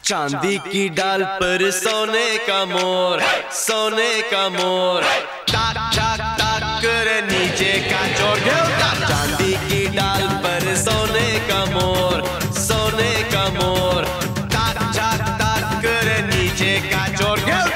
चांदी की डाल पर सोने का मोर, सोने का मोर, ताक ताक ताक करे नीचे का चोर। चांदी की डाल पर सोने का मोर, सोने का मोर, ताक ताक ताक करे नीचे का चोर।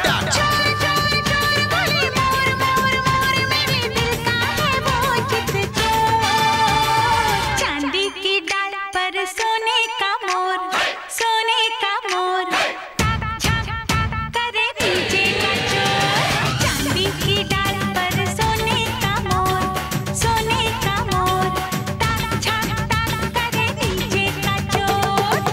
चांदी की डाल पर सोने का मोर, सोने का मोर, ताक झाक ताक करे नीचे का चोर। चांदी की डाल पर सोने का मोर, सोने का मोर, ताक झाक ताक करे नीचे का चोर।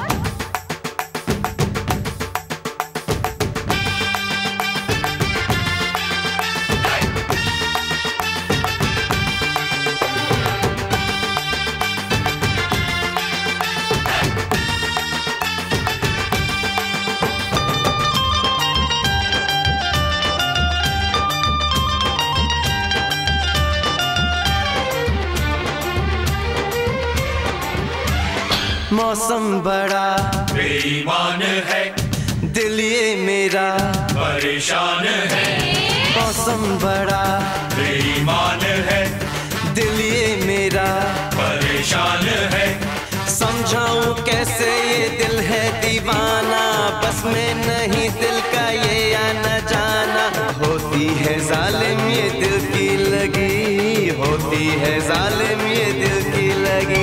मौसम बड़ा बेईमान है, दिल ये मेरा परेशान है। मौसम बड़ा बेईमान है, दिल ये मेरा परेशान है। समझाऊं कैसे ये दिल है दीवाना, बस में नहीं दिल का ये आना जाना। होती है जालिम ये दिल की लगी, होती है जालिम ये दिल की लगी।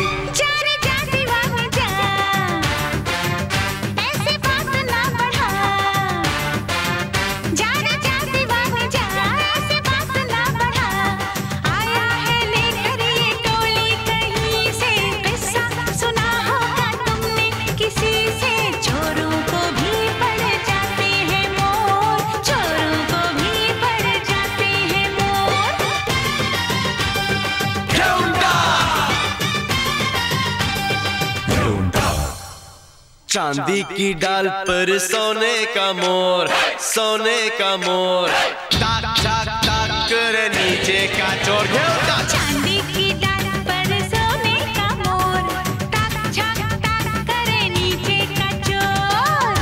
चांदी की डाल पर सोने का मोर, सोने का मोर, ताक ताक ताक करे नीचे का चोर। चांदी की डाल पर सोने का मोर, ताक झाक ताक करे नीचे का चोर।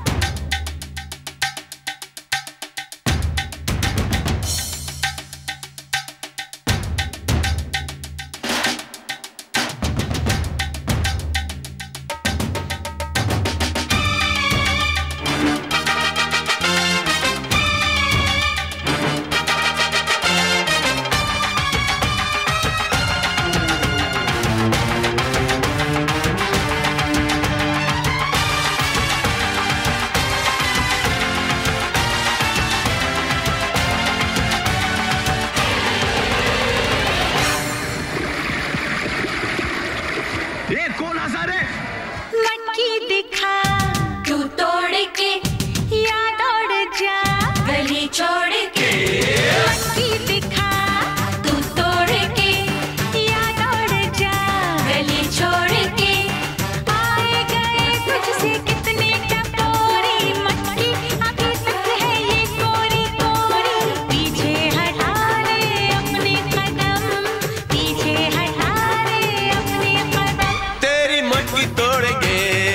मटकी दिखा तू तोड़ के याद उड़ जा, गली छोड़ के। मटकी दिखा तू तोड़ के याद उड़ जा, गली छोड़ के। आए गए तुझसे कितने टपोरी, मटकी अभी तक है ये कोरी कोरी। पीछे हटा ले अपने कदम, पीछे हटा ले अपने कदम। तेरी मटकी तोड़ेंगे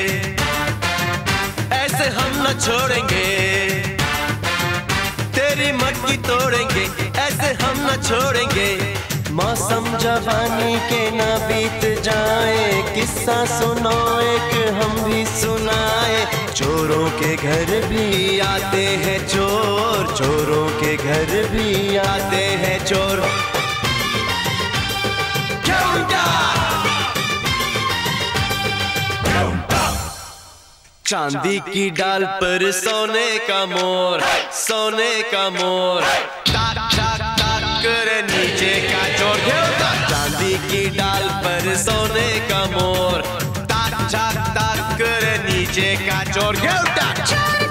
ऐसे हम न छोड़ेंगे, तेरी मटकी तोड़ेंगे ऐसे हम न छोड़ेंगे। मौसम जवानी के ना बीत जाए, किस्सा सुनो एक हम भी सुनाए। चोरों के घर भी आते हैं चोर, चोरों के घर भी आते हैं चोर। चांदी की डाल पर सोने का मोर, सोने का मोर, ताक ताक ताक करे नीचे का चोर। चांदी की डाल पर सोने का मोर, ताक ताक ताक करे नीचे का चोर।